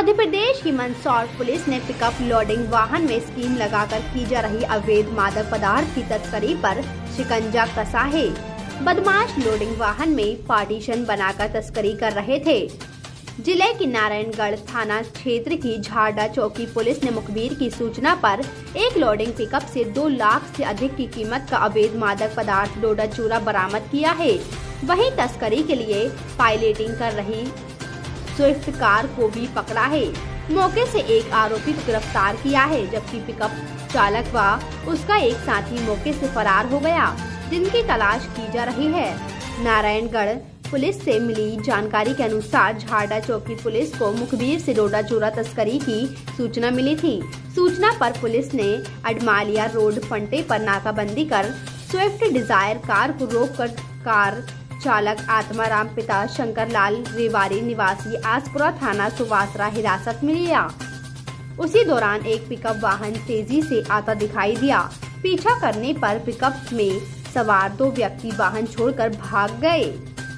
मध्य प्रदेश की मंदसौर पुलिस ने pickup loading वाहन में स्कीम लगाकर की जा रही अवैध मादक पदार्थ की तस्करी पर शिकंजा कसा है। बदमाश लोडिंग वाहन में पार्टीशन बनाकर तस्करी कर रहे थे। जिले की नारायणगढ़ थाना क्षेत्र की झारडा चौकी पुलिस ने मुखबिर की सूचना पर एक लोडिंग पिकअप से 2 लाख से अधिक की कीमत का अवैध मादक पदार्थ डोडा चूरा बरामद किया है। वहीं तस्करी के लिए पायलटिंग कर रही स्विफ्ट कार को भी पकड़ा है। मौके से एक आरोपी को गिरफ्तार किया है, जबकि पिकअप चालक व उसका एक साथी मौके से फरार हो गया, जिनकी तलाश की जा रही है। नारायणगढ़ पुलिस से मिली जानकारी के अनुसार झारडा चौकी पुलिस को मुखबिर से डोडा चूरा तस्करी की सूचना मिली थी। सूचना पर पुलिस ने अडमालिया रोड फंटे पर नाकाबंदी कर स्विफ्ट डिजायर कार को रोककर कार चालक आत्माराम पिता शंकरलाल रेवारी निवासी आसपुरा थाना सुवासरा हिरासत में लिया। उसी दौरान एक पिकअप वाहन तेजी से आता दिखाई दिया। पीछा करने पर पिकअप में सवार 2 व्यक्ति वाहन छोड़कर भाग गए।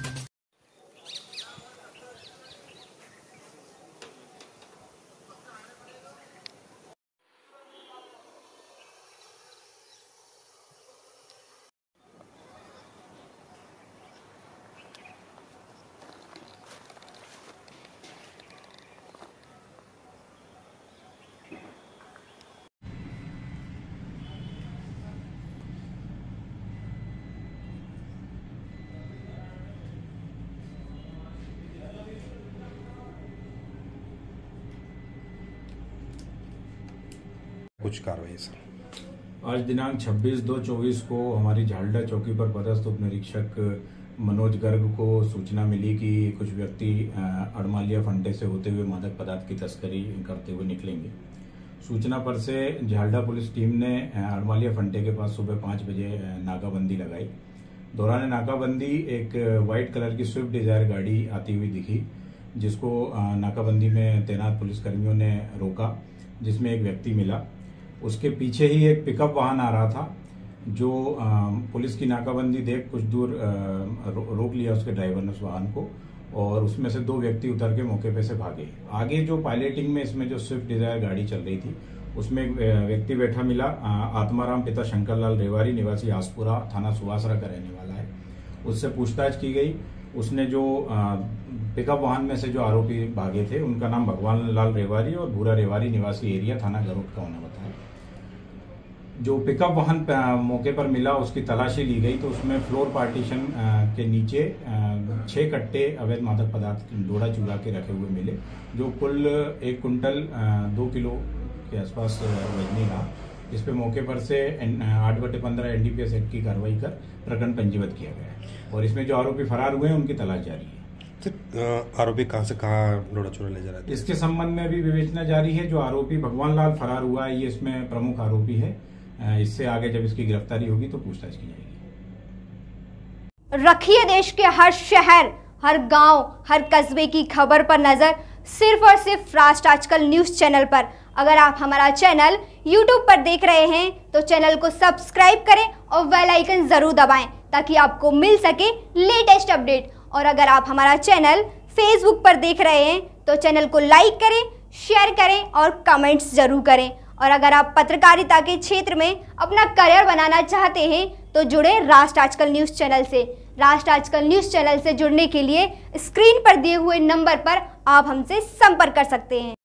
कुछ कार्रवाई सर। आज दिनांक 26/2/24 को हमारी झारडा चौकी पर पदस्थ उप निरीक्षक मनोज गर्ग को सूचना मिली कि कुछ व्यक्ति अडमालिया फंटे से होते हुए मादक पदार्थ की तस्करी करते हुए निकलेंगे। सूचना पर से झारडा पुलिस टीम ने अडमालिया फंटे के पास सुबह 5 बजे नाकाबंदी लगाई। दौरान नाकाबंदी एक व्हाइट कलर की स्विफ्ट डिजायर गाड़ी आती हुई दिखी, जिसको नाकाबंदी में तैनात पुलिसकर्मियों ने रोका, जिसमें एक व्यक्ति मिला। उसके पीछे ही एक पिकअप वाहन आ रहा था, जो पुलिस की नाकाबंदी देख कुछ दूर रोक लिया उसके ड्राइवर ने उस वाहन को, और उसमें से 2 व्यक्ति उतर के मौके पे से भागे। आगे जो पायलटिंग में इसमें जो स्विफ्ट डिजायर गाड़ी चल रही थी, उसमें एक व्यक्ति बैठा मिला, आत्माराम पिता शंकरलाल रेवारी निवासी आसपुरा थाना सुवासरा का रहने वाला है। उससे पूछताछ की गई। उसने जो पिकअप वाहन में से जो आरोपी भागे थे, उनका नाम भगवान लाल रेवारी और भूरा रेवारी निवासी एरिया थाना गरुड़ का होना बताया। जो पिकअप वाहन मौके पर मिला, उसकी तलाशी ली गई तो उसमें फ्लोर पार्टीशन के नीचे 6 कट्टे अवैध मादक पदार्थ डोडा चूरा के रखे हुए मिले, जो कुल 1 कुंटल 2 किलो के आसपास वजनी रहा। इस पे मौके पर से 8/15 एनडीपीएस एक्ट की कार्रवाई कर प्रकरण पंजीबद्ध किया गया है, और इसमें जो आरोपी फरार हुए हैं उनकी तलाश जारी है। आरोपी कहां से कहां डोडा चूरा ले जा रहा है, इसके संबंध में अभी विवेचना जारी है। जो आरोपी भगवान लाल फरार हुआ है, ये इसमें प्रमुख आरोपी है। इससे आगे जब इसकी गिरफ्तारी होगी तो पूछताछ की जाएगी। रखिए देश के हर शहर, हर गांव, हर कस्बे की खबर पर नजर, सिर्फ और सिर्फ राष्ट्र आजकल न्यूज चैनल पर। अगर आप हमारा चैनल YouTube पर देख रहे हैं तो चैनल को सब्सक्राइब करें और बेल आइकन जरूर दबाएं, ताकि आपको मिल सके लेटेस्ट अपडेट। और अगर आप हमारा चैनल Facebook पर देख रहे हैं तो चैनल को लाइक करें, शेयर करें और कमेंट्स जरूर करें। और अगर आप पत्रकारिता के क्षेत्र में अपना करियर बनाना चाहते हैं तो जुड़े राष्ट्र आजकल न्यूज चैनल से। राष्ट्र आजकल न्यूज चैनल से जुड़ने के लिए स्क्रीन पर दिए हुए नंबर पर आप हमसे संपर्क कर सकते हैं।